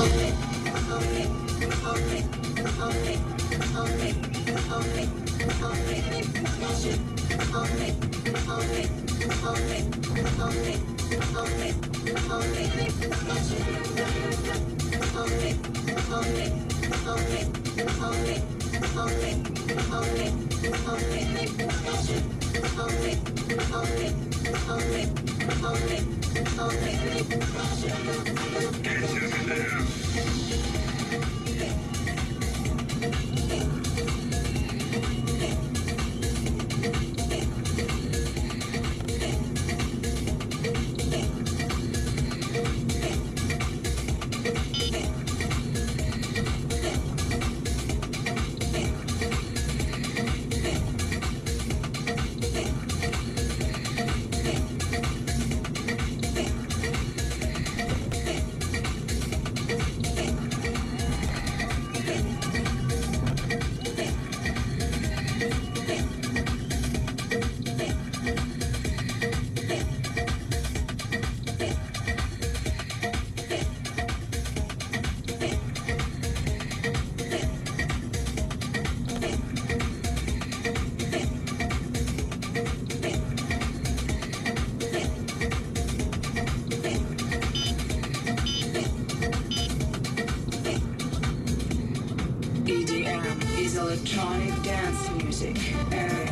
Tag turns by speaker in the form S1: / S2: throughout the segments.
S1: Electronic dance music area.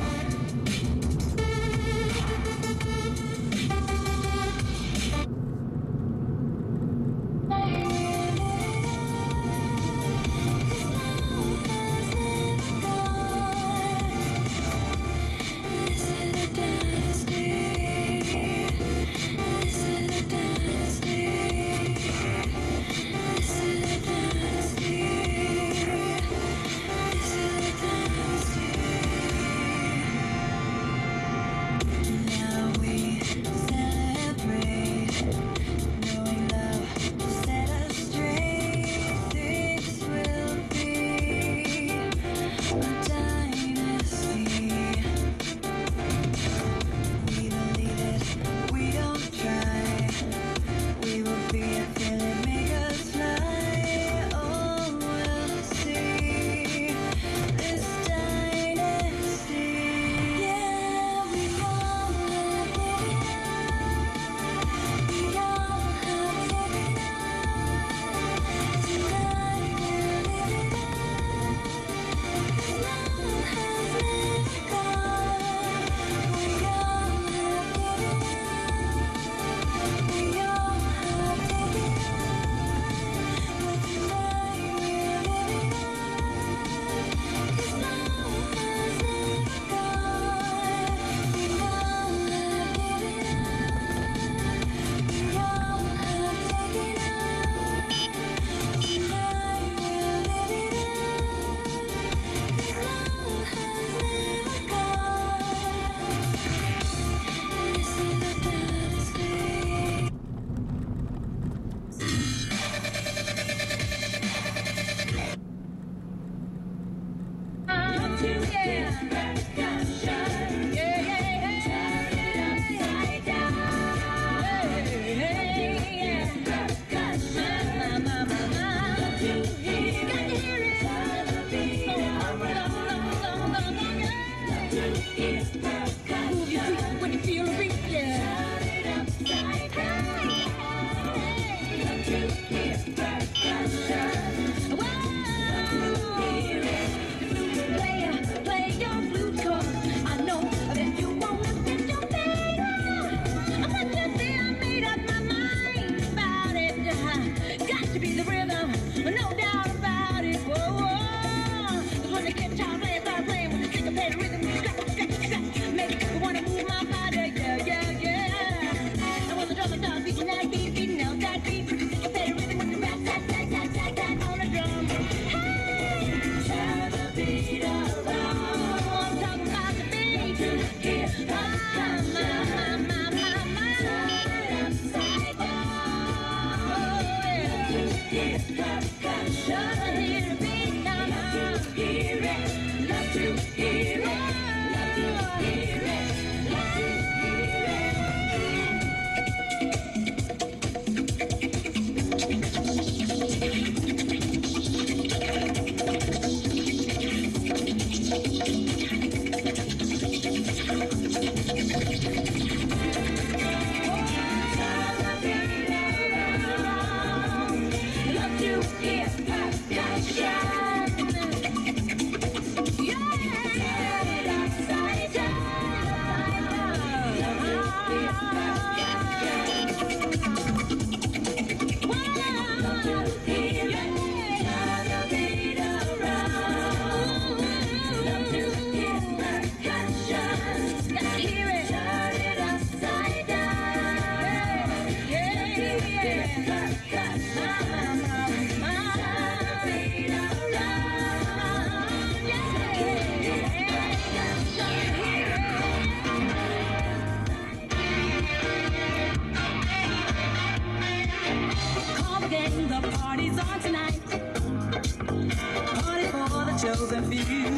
S2: chosen few.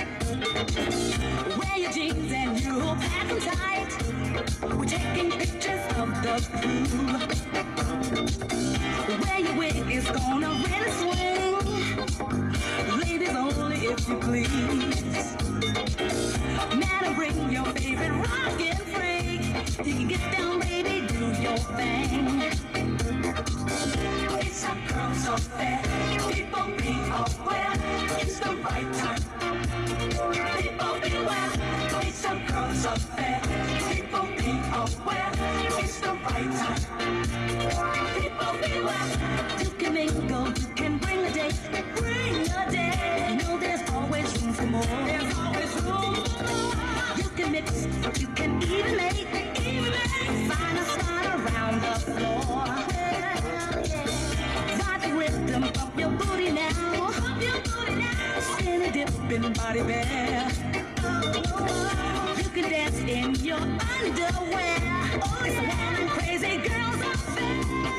S2: Wear your jeans and you'll pack them tight. We're taking pictures of the crew. Wear your wig is gonna really swing. Ladies only if you please. Man, bring your favorite rockin' freak. You can get down, baby, do your thing. It's a girls affair. People be aware. It's the right time. People beware. It's a girls affair. People be aware. It's the right time. People beware. You can mingle. You can bring a date. Bring a date. You know there's always room for more. There's always room for more. You can mix. You can even make. Find a spot around the floor. Ride the rhythm of your booty now. Skinny dipping body bare. You can dance in your underwear. It's a wild and crazy girls affair.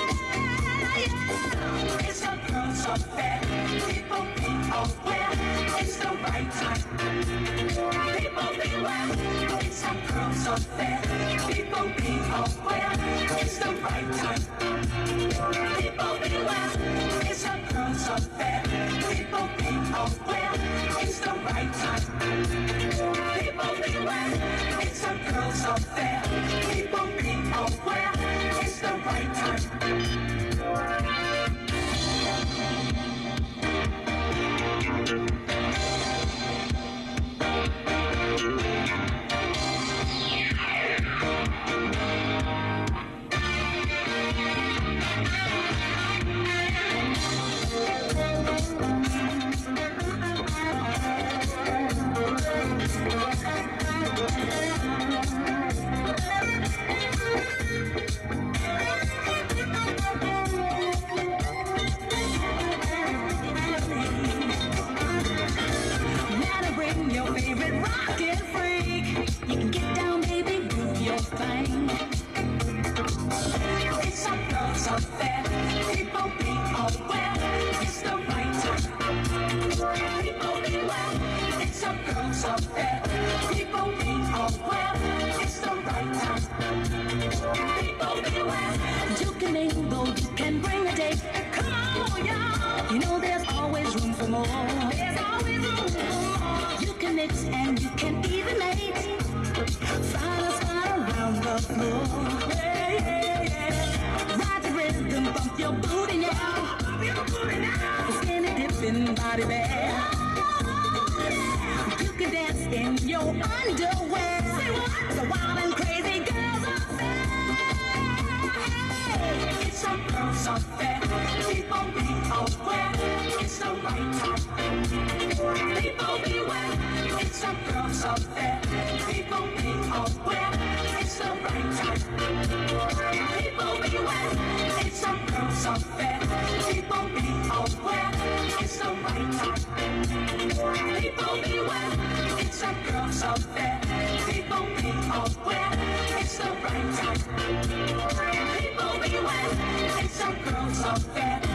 S2: Yeah. It's a girls affair. People be aware. It's the right time. People beware. It's a girls affair. People be aware. It's the right time. People beware. It's a girls affair. People be aware. It's the right time. People beware. It's a girls affair. People be aware. It's the right time. It's a girls affair.